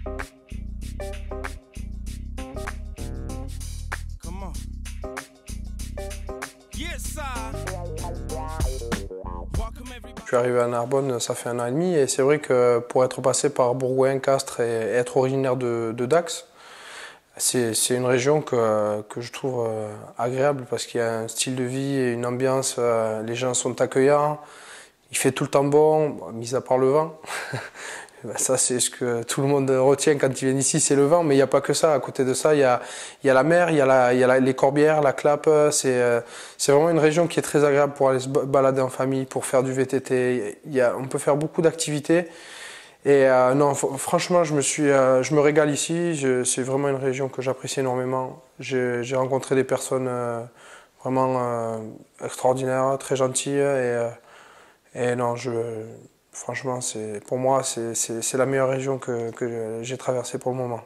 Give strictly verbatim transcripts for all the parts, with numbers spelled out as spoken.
Je suis arrivé à Narbonne, ça fait un an et demi, et c'est vrai que pour être passé par Bourgoin, Castres et être originaire de, de Dax, c'est une région que, que je trouve agréable parce qu'il y a un style de vie et une ambiance, les gens sont accueillants, il fait tout le temps bon, mis à part le vent. Ça, c'est ce que tout le monde retient quand ils viennent ici, c'est le vent, mais il n'y a pas que ça. À côté de ça, il y a, il y a la mer, il y a, la, il y a la, les Corbières, la Clappe. C'est vraiment une région qui est très agréable pour aller se balader en famille, pour faire du V T T. Il y a, on peut faire beaucoup d'activités. Et euh, non, franchement, je me, suis, euh, je me régale ici. C'est vraiment une région que j'apprécie énormément. J'ai rencontré des personnes euh, vraiment euh, extraordinaires, très gentilles. Et, euh, et non, je... Franchement, pour moi, c'est la meilleure région que, que j'ai traversée pour le moment.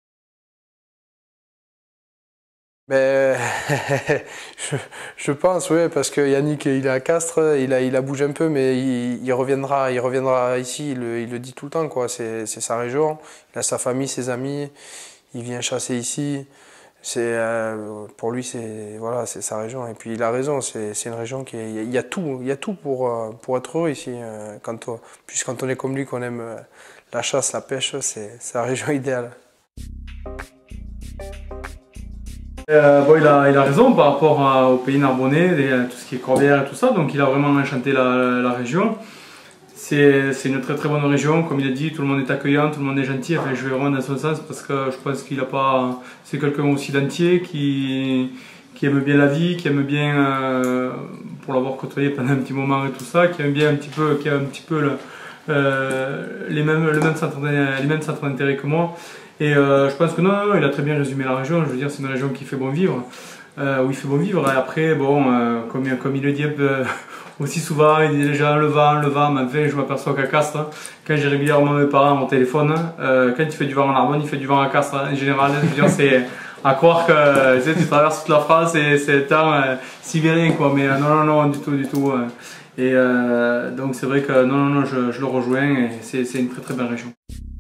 Mais je, je pense, oui, parce que Yannick, il est à Castres, il a, il a bougé un peu, mais il, il, reviendra, il reviendra ici, il le, il le dit tout le temps, quoi. C'est sa région, il a sa famille, ses amis, il vient chasser ici. Euh, pour lui, c'est voilà, c'est sa région. Et puis il a raison, c'est une région qui est, il y a tout, il y a tout pour, pour être heureux ici. Quand on, puisque quand on est comme lui, qu'on aime la chasse, la pêche, c'est la région idéale. Euh, bon, il, a, il a raison par rapport à, au pays narbonnais, tout ce qui est Corbières et tout ça, donc il a vraiment enchanté la, la, la région. C'est une très très bonne région, comme il a dit, tout le monde est accueillant, tout le monde est gentil, enfin je vais vraiment dans son sens parce que je pense qu'il a pas... C'est quelqu'un aussi d'entier qui, qui aime bien la vie, qui aime bien, euh, pour l'avoir côtoyé pendant un petit moment et tout ça, qui aime bien un petit peu, qui a un petit peu le, euh, les mêmes, le même centre, les mêmes centres d'intérêt que moi. Et euh, je pense que non, non, il a très bien résumé la région, je veux dire c'est une région qui fait bon vivre, euh, où il fait bon vivre, et après, bon, euh, comme, comme il le dit un peu... Aussi souvent, il dit déjà le vent, le vent, mais enfin je m'aperçois qu'à Castres, quand j'ai régulièrement mes parents au téléphone, euh, quand il fait du vent en Narbonne, il fait du vent à Castres en général. Je veux dire, c'est à croire que tu sais, tu traverses toute la France et c'est le temps euh, sibérien quoi, mais euh, non, non, non, du tout, du tout. Euh, et euh, donc c'est vrai que non, non, non, je, je le rejoins et c'est une très très belle région.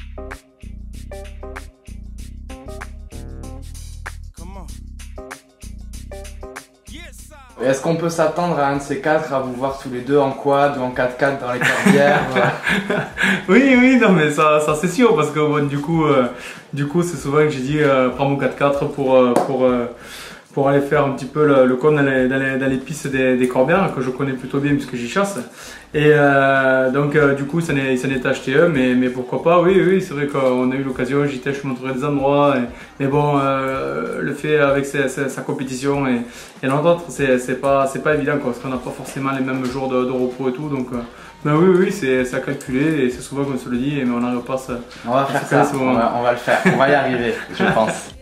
Est-ce qu'on peut s'attendre à un de ces quatre à vous voir tous les deux en quad ou en quatre quatre dans les Corbières? Oui, oui, non mais ça, ça c'est sûr parce que bon, du coup, euh, du coup c'est souvent que j'ai dit euh, prends mon quatre quatre pour, euh, pour, euh, pour aller faire un petit peu le, le con dans les, dans les, dans les pistes des, des Corbières que je connais plutôt bien puisque j'y chasse. Et euh, donc euh, du coup ça n'est est acheté un, mais, mais pourquoi pas, oui, oui, c'est vrai qu'on a eu l'occasion, j'y je montrerai des endroits, et, mais bon, euh, le fait avec sa, sa, sa compétition et, et l'entente, c'est pas, pas évident quoi, parce qu'on n'a pas forcément les mêmes jours de, de repos et tout, donc euh, ben oui, oui, c'est à calculer et c'est souvent qu'on se le dit, mais on n'arrive pas à se... On va faire ça, on va, on va le faire, on va y arriver, je pense.